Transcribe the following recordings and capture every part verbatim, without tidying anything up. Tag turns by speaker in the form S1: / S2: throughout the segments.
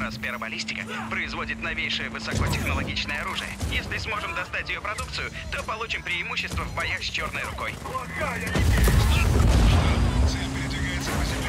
S1: Проспера Баллистика производит новейшее высокотехнологичное оружие. Если сможем достать ее продукцию, то получим преимущество в боях с черной рукой.
S2: Цель передвигается по земле.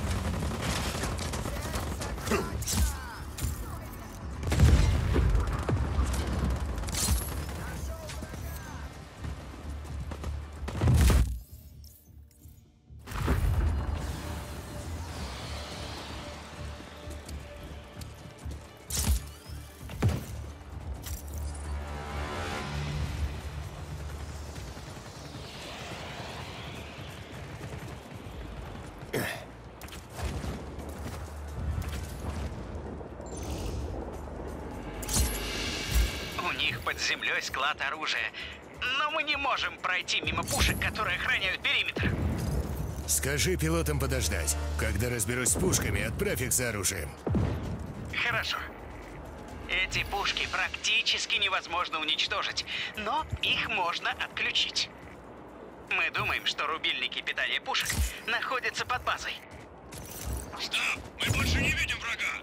S1: Под землей склад оружия. Но мы не можем пройти мимо пушек, которые охраняют периметр.
S3: Скажи пилотам подождать. Когда разберусь с пушками, отправь их за оружием.
S1: Хорошо. Эти пушки практически невозможно уничтожить, но их можно отключить. Мы думаем, что рубильники питания пушек находятся под базой.
S2: Стоп! Мы больше не видим врага!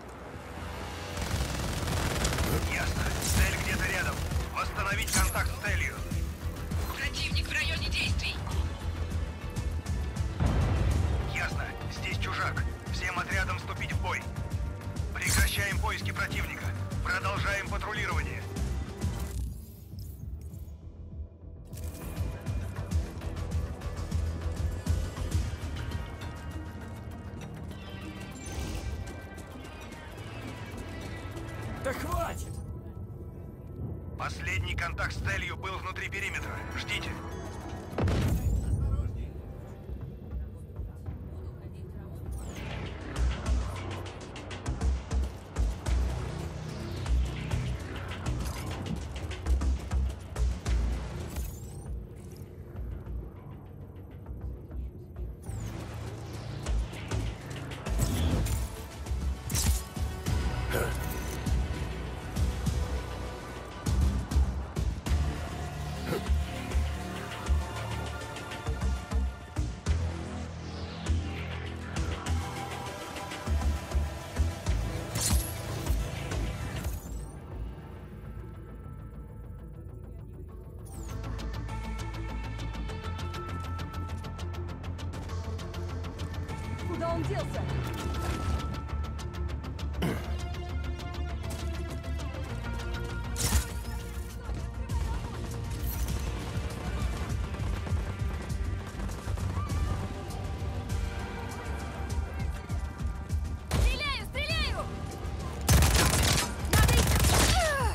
S4: Ясно. Цель где-то рядом. Восстановить контакт с целью.
S5: Противник в районе действий.
S4: Ясно. Здесь чужак. Всем отрядам вступить в бой. Прекращаем поиски противника. Продолжаем патрулирование.
S6: Да хватит!
S4: Последний контакт с целью был внутри периметра. Ждите.
S5: Куда он делся? Стреляю, стреляю! Надо их...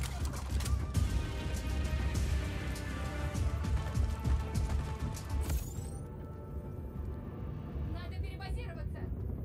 S5: Надо перебазироваться.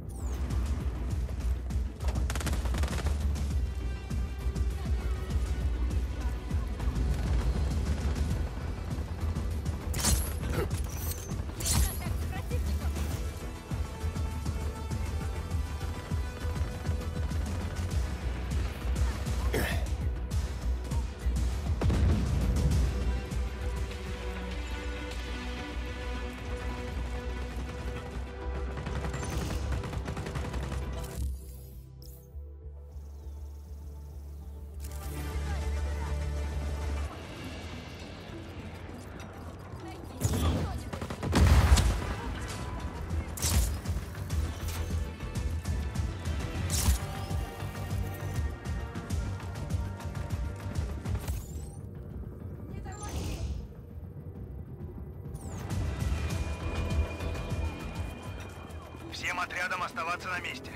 S4: Всем отрядам оставаться на месте.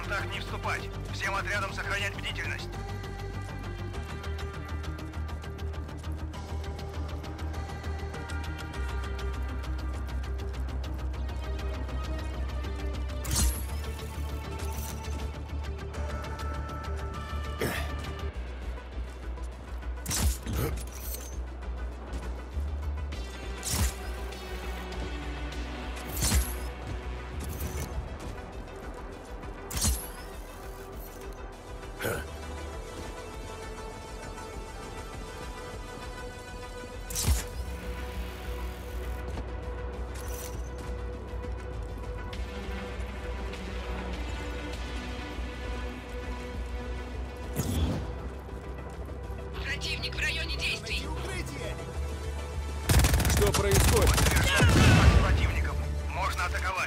S4: контакт не вступать. Всем отрядам сохранять бдительность.
S5: Противник в районе действий.
S6: Что происходит?
S4: Подтверждаю контакт с противником. Можно атаковать.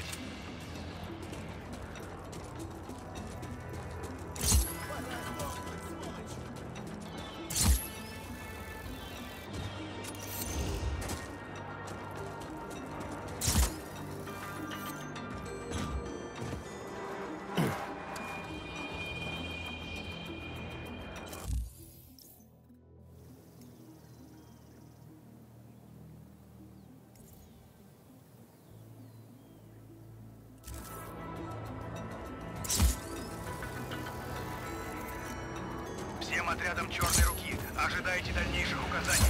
S4: Всем отрядам черной руки. Ожидайте дальнейших указаний.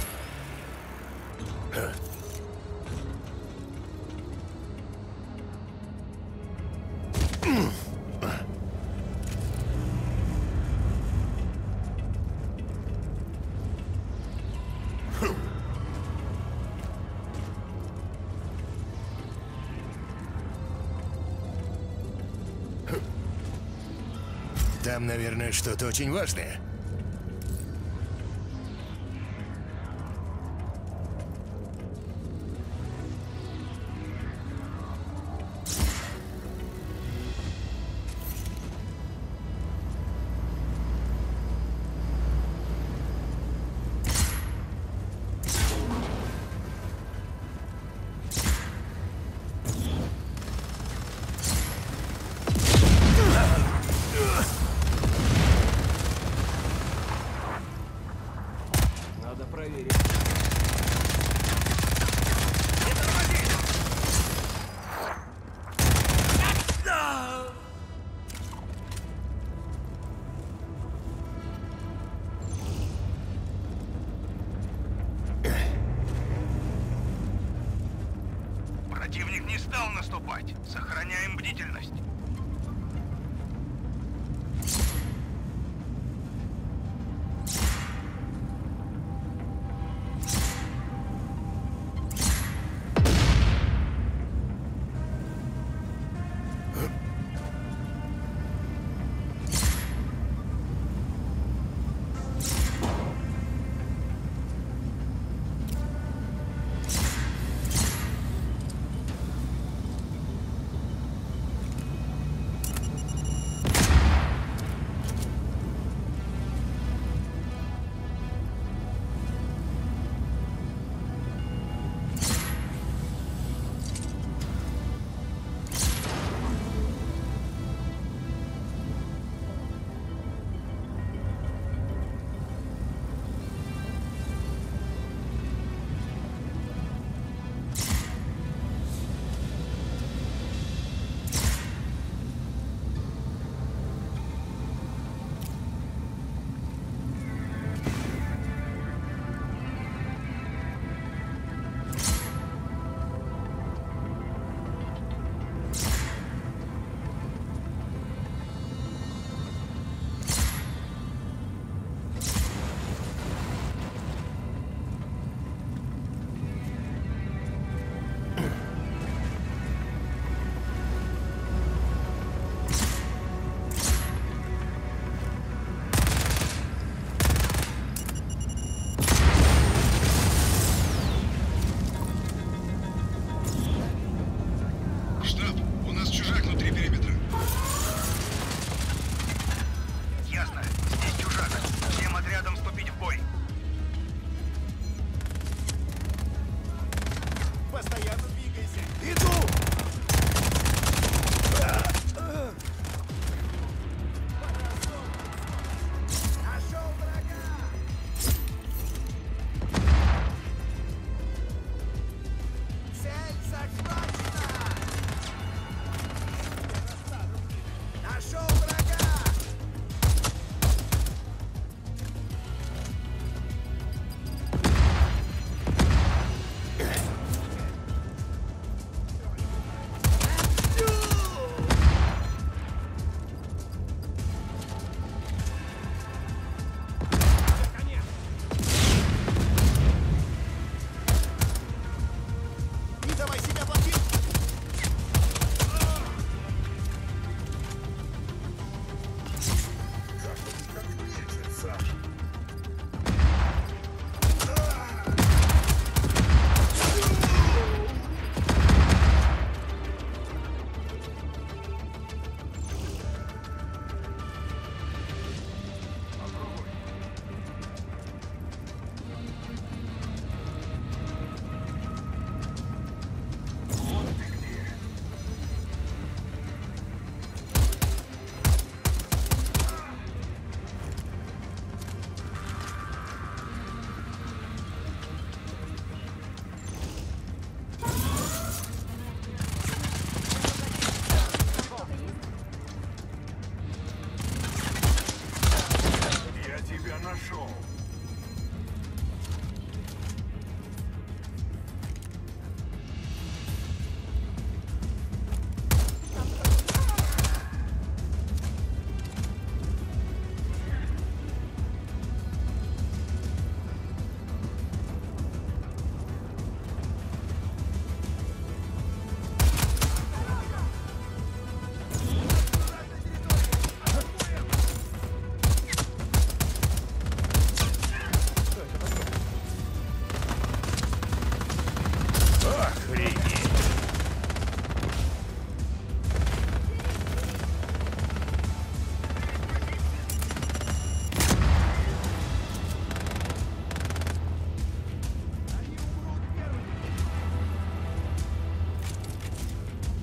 S3: Там, наверное, что-то очень важное.
S6: Надо проверить.
S4: Противник не стал наступать. Сохраняем бдительность.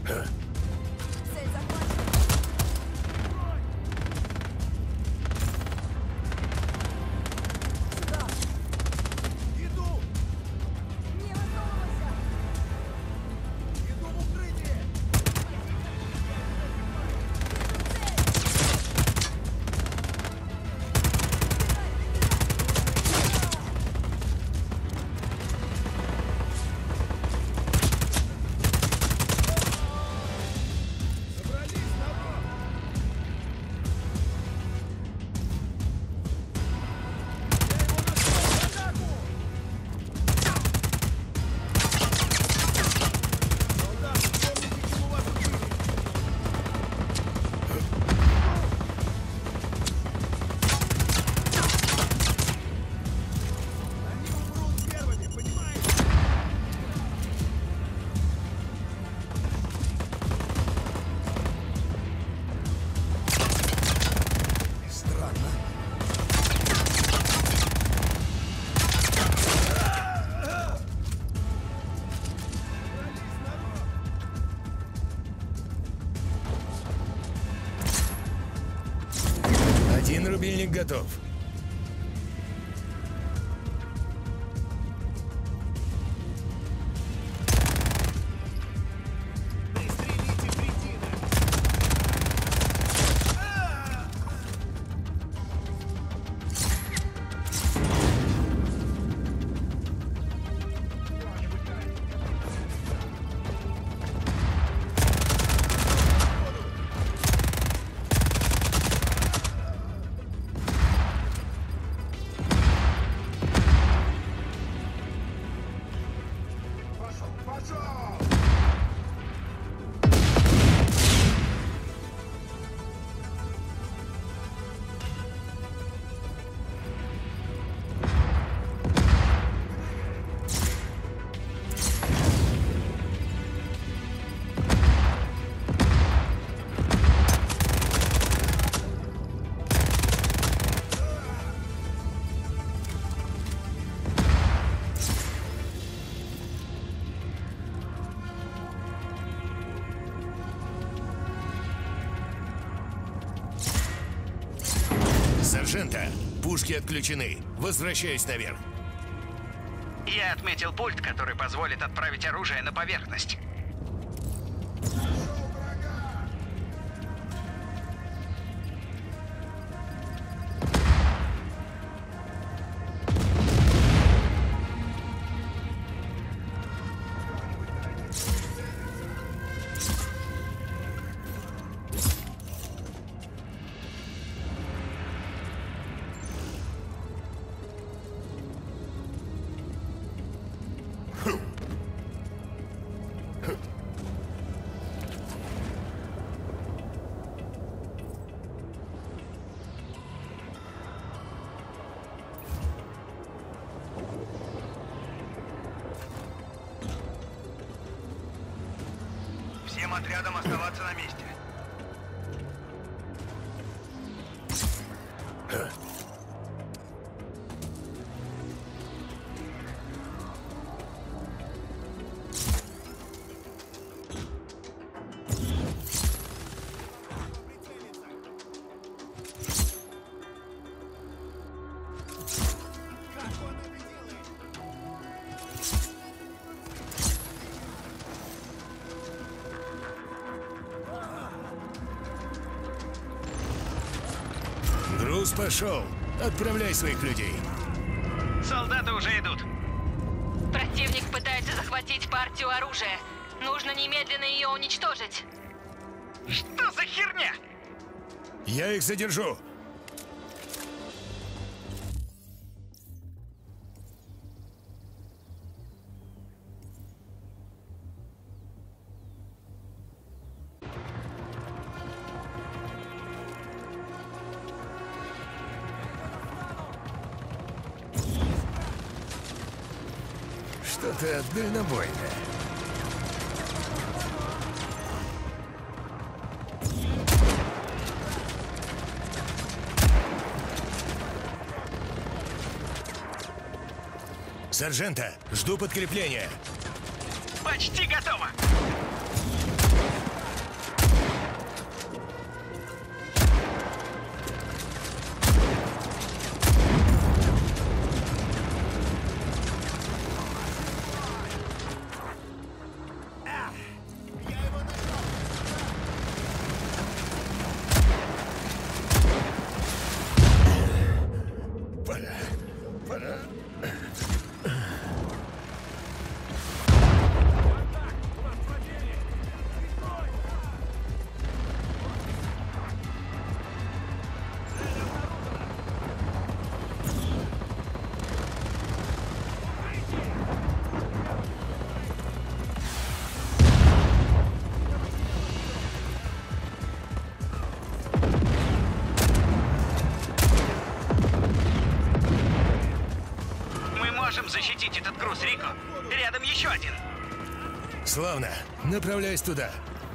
S7: Цель захвачена. Сюда. Иду. Не высовывайся. Иду в укрытие.
S3: Один рубильник готов. Сержанта, пушки отключены. Возвращаюсь наверх.
S1: Я отметил пульт, который позволит отправить оружие на поверхность.
S4: Всем отрядам оставаться на месте.
S3: Груз пошел. Отправляй своих людей.
S1: Солдаты уже идут.
S5: Противник пытается захватить партию оружия. Нужно немедленно ее уничтожить.
S1: Что за херня?
S3: Я их задержу. Что-то дальнобойное. Сержанта, жду подкрепления.
S1: Почти готово. Рико! Рядом еще один!
S3: Славно. Направляюсь туда.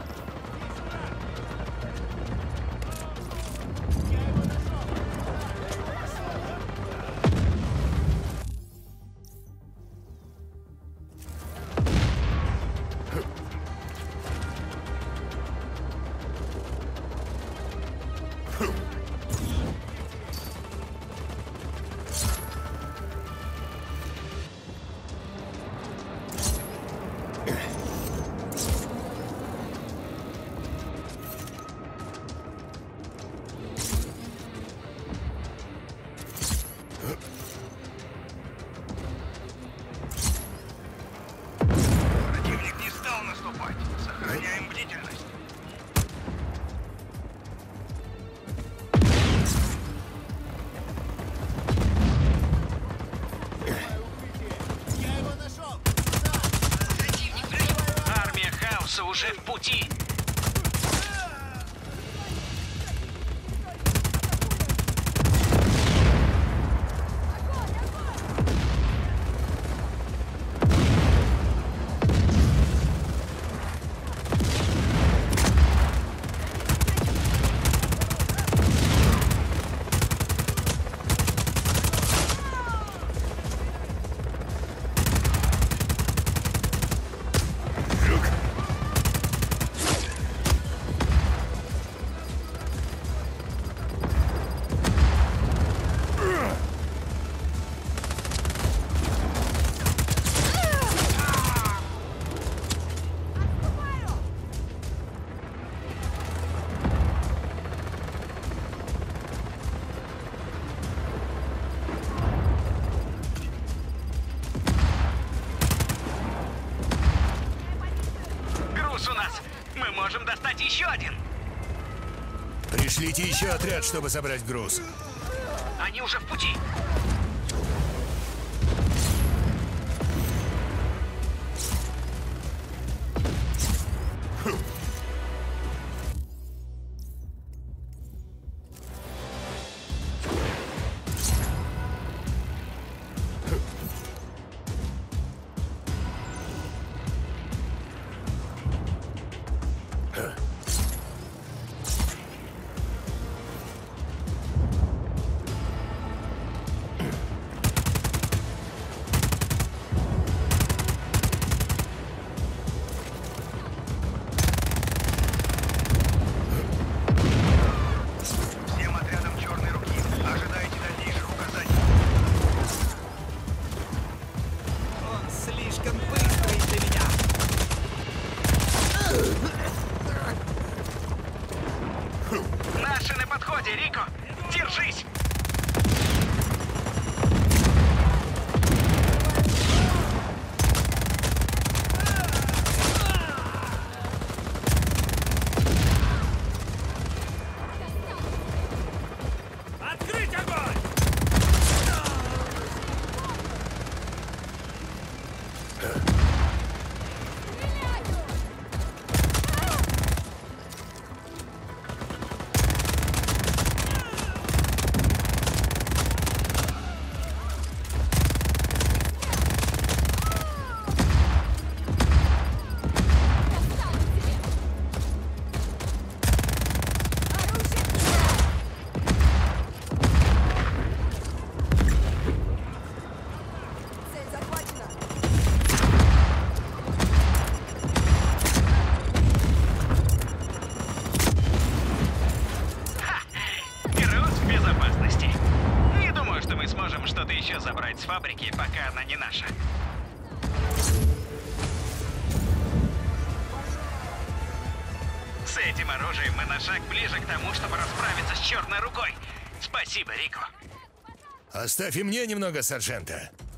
S4: Противник не стал наступать. Сохраняем бдительность.
S1: Армия хаоса уже в пути! Груз у нас! Мы можем достать еще один!
S3: Пришлите еще отряд, чтобы забрать груз.
S1: Они уже в пути!
S4: Всем отрядам черной руки. Ожидайте дальнейших указаний.
S6: Он слишком быстрый для меня.
S1: Наши на подходе, Рико! Держись!
S6: Открыть огонь!
S7: Цель захвачена.
S1: Груз в безопасности. Не думаю, что мы сможем что-то еще забрать с фабрики, пока она не наша. С этим оружием мы на шаг ближе к тому, чтобы расправиться с черной рукой. Спасибо, Рико.
S3: Оставь и мне немного сержанта.